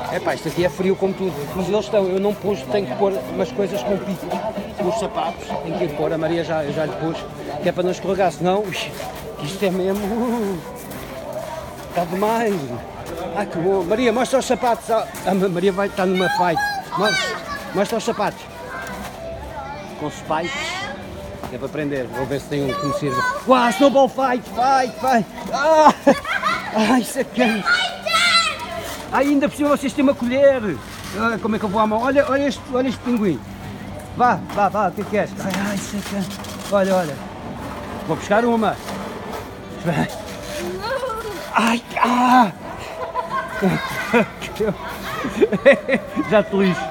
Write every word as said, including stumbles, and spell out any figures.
É pá, isto aqui é frio como tudo, mas eles estão, eu não pus, tenho que pôr umas coisas com pico, os sapatos, tenho que ir pôr, a Maria já, eu já lhe pus, que é para não escorregar, senão, ui, isto é mesmo, uh, está demais. Ah, que bom. Maria, mostra os sapatos, a Maria vai estar numa fight, mostra, mostra os sapatos, com spikes, é para aprender, vou ver se tem um que me sirva. Uau, snowball fight, fight, fight, ah, ai, sacana. Ah, ainda por cima vocês têm uma colher! Ah, como é que eu vou à mão? Olha, olha, este, olha este pinguim! Vá, vá, vá, o que é que és? Ai, ai, seca! Olha, olha! Vou buscar uma! Ai, ah! Já te lixo!